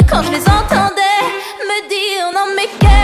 quand je les entendais me dire non mais quel